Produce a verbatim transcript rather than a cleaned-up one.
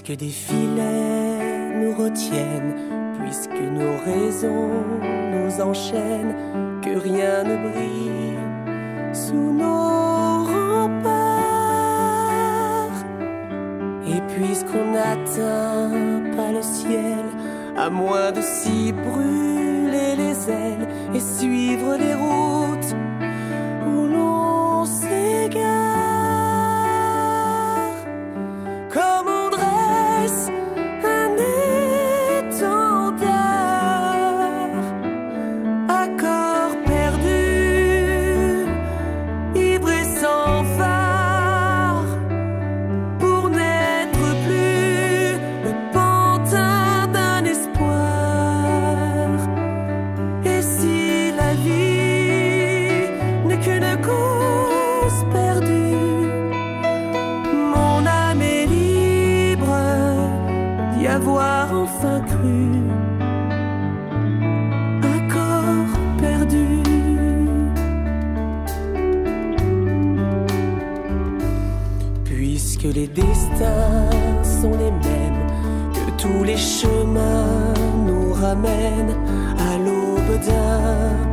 Puisque des filets nous retiennent, puisque nos raisons nous enchaînent, que rien ne brille sous nos remparts. Et puisqu'on n'atteint pas le ciel, à moins de s'y brûler les ailes et suivre les routes où l'on s'égare, comme on dresse un étendard à corps perdu, ivre et sans phare, pour n'être plus le pantin d'un espoir. Et si la vie n'est qu'une cause perdue, mon âme est libre d'y avoir enfin cru. Un corps perdu. Puisque les destins sont les mêmes, que tous les chemins nous ramènent à l'aube d'un